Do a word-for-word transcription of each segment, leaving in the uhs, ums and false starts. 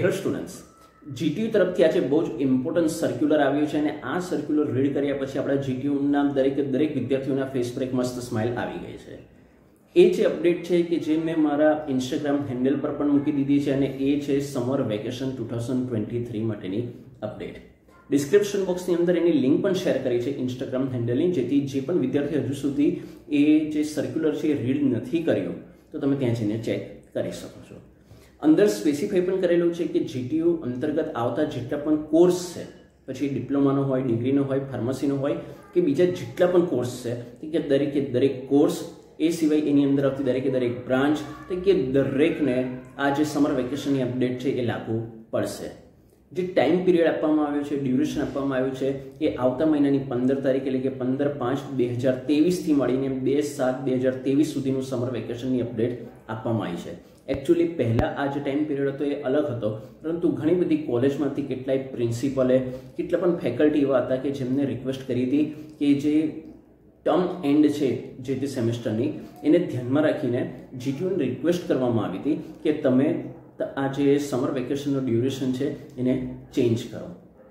Hello students, GTU તરફથી આજે બહુ જ ઇમ્પોર્ટન્ટ સર્ક્યુલર આવ્યું છે અને આ સર્ક્યુલર રીડ કર્યા પછી આપણા જીટીયુના દરેક દરેક વિદ્યાર્થીઓના ફેસ પર એક મસ્ત સ્માઇલ આવી ગઈ છે. એ જે અપડેટ છે કે જે મેં મારા ઇન્સ્ટાગ્રામ હેન્ડલ પર પણ મૂકી દીધી છે અને એ છે summer vacation two thousand twenty three માટેની અપડેટ. ડિસ્ક્રિપ્શન બોક્સની અંદર એની લિંક પણ શેર કરી છે ઇન્સ્ટાગ્રામ હેન્ડલની, જેથી જે પણ વિદ્યાર્થી હજુ સુધી એ જે સર્ક્યુલર છે એ રીડ નથી કર્યો તો તમે ત્યાં જઈને ચેક કરી શકો છો. અંદર સ્પેસિફાઈ પણ કરેલું છે કે જીટીયુ અંતર્ગત આવતા જેટલા પણ કોર્સ છે, પછી ડિપ્લોમાનો હોય, ડિગ્રીનો હોય, ફાર્મસીનો હોય કે બીજા જેટલા પણ કોર્સ છે કે દરેકે દરેક કોર્સ, એ સિવાય એની અંદર આવતી દરેકે દરેક બ્રાન્ચ કે દરેકને આ જે સમર વેકેશનની અપડેટ છે એ લાગુ પડશે. જે ટાઈમ પીરિયડ આપવામાં આવ્યો છે, ડ્યુરેશન આપવામાં આવ્યું છે એ આવતા મહિનાની પંદર તારીખ એટલે કે પંદર પાંચ બે હજાર તેવીસથી મળીને બે સાત બે હજાર તેવીસ સુધીનું સમર વેકેશનની અપડેટ આપવામાં આવી છે. એકચ્યુઅલી પહેલાં આ જે ટાઈમ પીરિયડ હતો એ અલગ હતો, પરંતુ ઘણી બધી કોલેજમાંથી કેટલાય પ્રિન્સિપલે, કેટલા પણ ફેકલ્ટી એવા હતા કે જેમને રિક્વેસ્ટ કરી હતી કે જે ટર્મ એન્ડ છે જે તે સેમેસ્ટરની એને ધ્યાનમાં રાખીને જીટીયુને રિક્વેસ્ટ કરવામાં આવી હતી કે તમે આ જે સમર વેકેશનનો ડ્યુરેશન છે એને ચેન્જ કરો.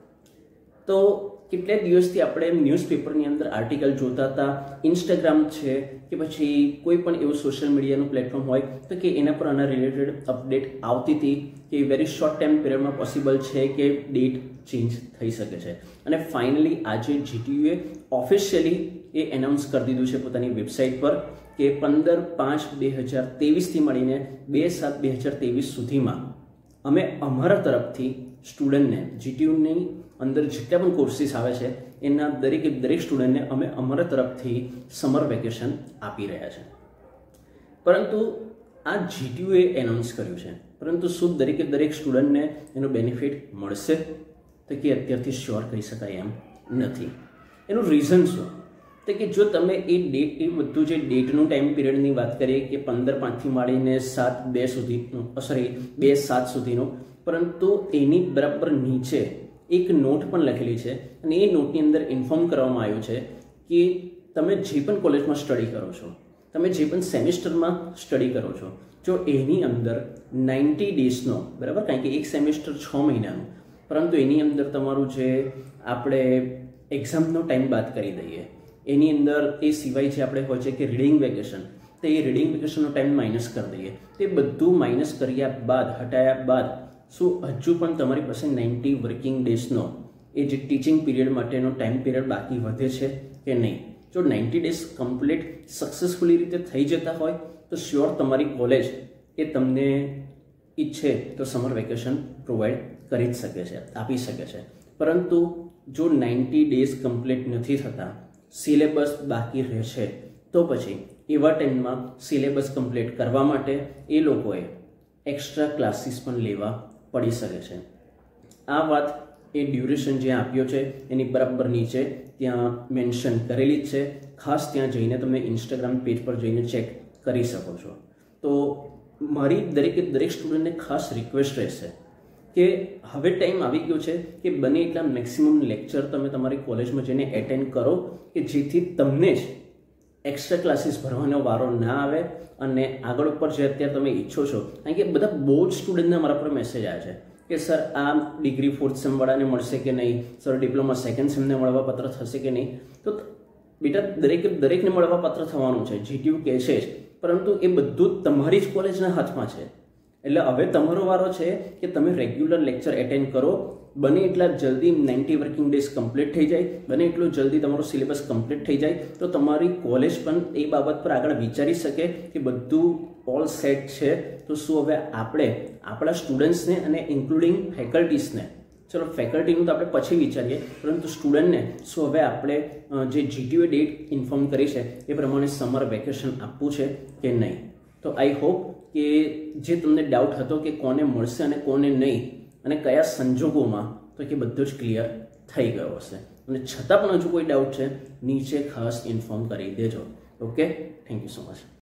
તો કેટલાય દિવસથી આપણે ન્યૂઝપેપરની અંદર આર્ટિકલ જોતા હતા, ઇન્સ્ટાગ્રામ છે કે પછી કોઈ પણ એવું સોશિયલ મીડિયાનું પ્લેટફોર્મ હોય તો કે એના પર આના રિલેટેડ અપડેટ આવતી હતી કે વેરી શોર્ટ ટાઈમ પીરિયડમાં પોસિબલ છે કે ડેટ ચેન્જ થઈ શકે છે. અને ફાઇનલી આજે જીટીયુએ ઓફિશિયલી એ એનાઉન્સ કરી દીધું છે પોતાની વેબસાઇટ પર કે પંદર પાંચ બે હજાર તેવીસથી મળીને બે સાત બે હજાર તેવીસ સુધીમાં અમે અમારા તરફથી સ્ટુડન્ટને જીટીયુની અંદર જેટલા પણ કોર્સીસ આવે છે એના દરેકે દરેક સ્ટુડન્ટને અમે અમારા તરફથી સમર વેકેશન આપી રહ્યા છે. પરંતુ આ જીટીયુએ એનાઉન્સ કર્યું છે, પરંતુ શું દરેકે દરેક સ્ટુડન્ટને એનો બેનિફિટ મળશે તો કે અત્યારથી શ્યોર કહી શકાય એમ નથી. એનું રીઝન શું? તો કે જો તમે એ ડેટ એ બધું જે ડેટનું ટાઈમ પીરિયડની વાત કરીએ કે પંદર પાંચથી માંડીને સાત બે સુધીનું, સોરી બે સાત સુધીનું, પરંતુ એની બરાબર નીચે એક નોટ પણ લખેલી છે અને એ નોટની અંદર ઇન્ફોર્મ કરવામાં આવ્યું છે કે તમે જે પણ કોલેજમાં સ્ટડી કરો છો, તમે જે પણ સેમેસ્ટરમાં સ્ટડી કરો છો, જો એની અંદર નાઇન્ટી ડેઝનો, બરાબર, કારણ કે એક સેમેસ્ટર છ મહિનાનું, પરંતુ એની અંદર તમારું જે આપણે એક્ઝામનો ટાઈમ બાદ કરી દઈએ, એની અંદર એ સિવાય જે આપણે હોય છે કે રીડિંગ વેકેશન, તો એ રીડિંગ વેકેશનનો ટાઈમ માઇનસ કરી દઈએ, તે બધું માઇનસ કર્યા બાદ, હટાયા બાદ શું હજુ પણ તમારી પાસે નાઇન્ટી વર્કિંગ ડેઝનો એ જે ટીચિંગ પીરિયડ માટેનો ટાઈમ પીરિયડ બાકી વધે છે કે નહીં? જો નાઇન્ટી ડેઝ કમ્પ્લીટ સક્સેસફુલી રીતે થઈ જતા હોય તો શ્યોર તમારી કોલેજ એ તમને ઈચ્છે તો સમર વેકેશન પ્રોવાઈડ કરી જ શકે છે, આપી શકે છે. પરંતુ જો નાઇન્ટી ડેઝ કમ્પ્લીટ નથી થતા, સિલેબસ બાકી રહે છે, તો પછી એવા ટાઈમમાં સિલેબસ કમ્પ્લીટ કરવા માટે એ લોકોએ એક્સ્ટ્રા ક્લાસીસ પણ લેવા પડી શકે છે. આ વાત એ ડ્યુરેશન જે આપ્યો છે એની બરાબર નીચે ત્યાં મેન્શન કરેલી જ છે. ખાસ ત્યાં જઈને તમે ઇન્સ્ટાગ્રામ પેજ પર જઈને ચેક કરી શકો છો. તો મારી દરેકે દરેક સ્ટુડન્ટને ખાસ રિક્વેસ્ટ રહેશે કે હવે ટાઈમ આવી ગયો છે કે બને એટલા મેક્સિમમ લેક્ચર તમે તમારી કોલેજમાં જઈને એટેન્ડ કરો કે જેથી તમને જ એક્સ્ટ્રા ક્લાસીસ ભરવાનો વારો ના આવે અને આગળ ઉપર જે અત્યારે તમે ઈચ્છો છો, કારણ કે બધા બહુ જ સ્ટુડન્ટના મારા પર મેસેજ આવ્યા છે કે સર આ ડિગ્રી ફોર્થ સેમવાળાને મળશે કે નહીં, સર ડિપ્લોમા સેકન્ડ સેમને મળવા પત્ર થશે કે નહીં. તો બેટા દરેકે દરેકને મળવા પત્ર થવાનું છે, જીટીયુ કહે છે જ, પરંતુ એ બધું તમારી જ કોલેજના હાથમાં છે. એટલે હવે તમારો વારો છે કે તમે રેગ્યુલર લેક્ચર એટેન્ડ કરો, બને એટલા જલ્દી નાઇન્ટી વર્કિંગ ડેઝ કમ્પ્લીટ થઈ જાય, બને એટલું જલ્દી તમારો સિલેબસ કમ્પ્લીટ થઈ જાય, તો તમારી કોલેજ પણ એ બાબત પર આગળ વિચારી શકે કે બધું ઓલ સેટ છે. તો શું હવે આપણે આપણા સ્ટુડન્ટ્સને અને ઇન્ક્લુડિંગ ફેકલ્ટીસને, ચલો ફેકલ્ટીનું તો આપણે પછી વિચારીએ, પરંતુ સ્ટુડન્ટને શું હવે આપણે જે જીટીયુ ડેટ ઇન્ફોર્મ કરી છે એ પ્રમાણે સમર વેકેશન આપવું છે કે નહીં? તો આઈ હોપ કે જે તમને ડાઉટ હતો કે કોને મળશે અને કોને નહીં અને કયા સંજોગોમાં, તો કે બધું જ ક્લિયર થઈ ગયો હશે. અને છતાં પણ હજુ કોઈ ડાઉટ છે નીચે ખાસ ઇન્ફોર્મ કરી દેજો. Okay, thank you so much.